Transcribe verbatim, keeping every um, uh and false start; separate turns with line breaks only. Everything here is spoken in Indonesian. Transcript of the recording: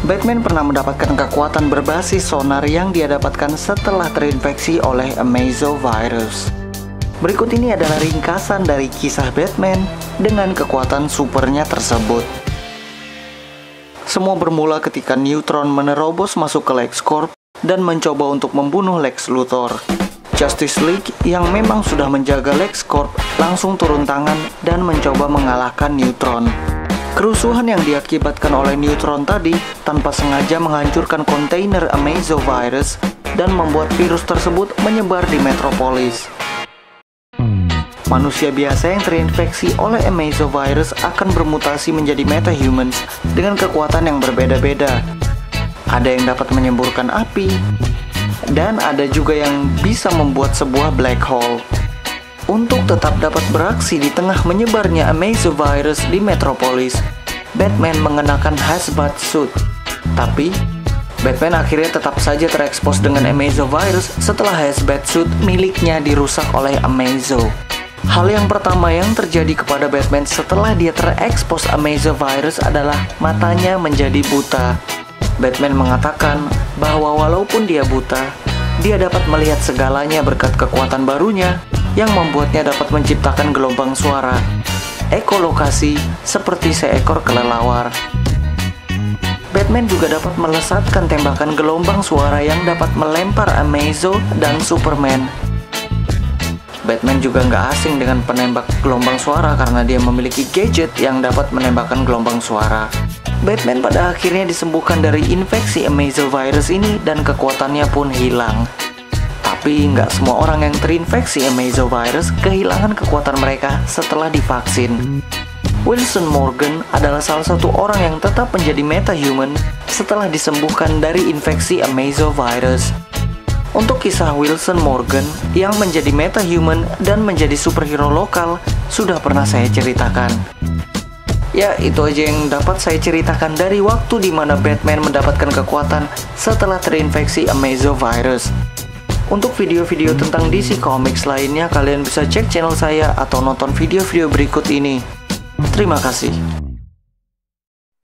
Batman pernah mendapatkan kekuatan berbasis sonar yang dia dapatkan setelah terinfeksi oleh Amazovirus. Berikut ini adalah ringkasan dari kisah Batman dengan kekuatan supernya tersebut. Semua bermula ketika Neutron menerobos masuk ke LexCorp dan mencoba untuk membunuh Lex Luthor. Justice League yang memang sudah menjaga LexCorp langsung turun tangan dan mencoba mengalahkan Neutron. Kerusuhan yang diakibatkan oleh Neutron tadi tanpa sengaja menghancurkan kontainer Amazovirus dan membuat virus tersebut menyebar di Metropolis. Manusia biasa yang terinfeksi oleh Amazovirus akan bermutasi menjadi metahumans dengan kekuatan yang berbeda-beda. Ada yang dapat menyemburkan api, dan ada juga yang bisa membuat sebuah black hole. Untuk tetap dapat beraksi di tengah menyebarnya Amazovirus di Metropolis, Batman mengenakan hazmat suit. Tapi, Batman akhirnya tetap saja terekspos dengan Amazovirus setelah hazmat suit miliknya dirusak oleh Amazo. Hal yang pertama yang terjadi kepada Batman setelah dia terekspos Amazovirus adalah matanya menjadi buta. Batman mengatakan bahwa walaupun dia buta, dia dapat melihat segalanya berkat kekuatan barunya yang membuatnya dapat menciptakan gelombang suara, ekolokasi seperti seekor kelelawar. Batman juga dapat melesatkan tembakan gelombang suara yang dapat melempar Amazo dan Superman. Batman juga nggak asing dengan penembak gelombang suara karena dia memiliki gadget yang dapat menembakkan gelombang suara. Batman pada akhirnya disembuhkan dari infeksi Amazovirus ini dan kekuatannya pun hilang. Tapi nggak semua orang yang terinfeksi Amazovirus kehilangan kekuatan mereka setelah divaksin. Wilson Morgan adalah salah satu orang yang tetap menjadi metahuman setelah disembuhkan dari infeksi Amazovirus. Untuk kisah Wilson Morgan yang menjadi metahuman dan menjadi superhero lokal sudah pernah saya ceritakan. Ya, itu aja yang dapat saya ceritakan dari waktu di mana Batman mendapatkan kekuatan setelah terinfeksi Amazovirus. Untuk video-video tentang D C Comics lainnya, kalian bisa cek channel saya atau nonton video-video berikut ini. Terima kasih.